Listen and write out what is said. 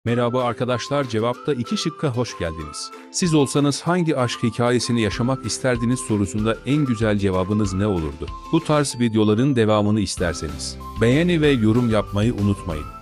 Merhaba arkadaşlar, cevapta iki şıkka hoş geldiniz. Siz olsanız hangi aşk hikayesini yaşamak isterdiniz sorusunda en güzel cevabınız ne olurdu? Bu tarz videoların devamını isterseniz beğeni ve yorum yapmayı unutmayın.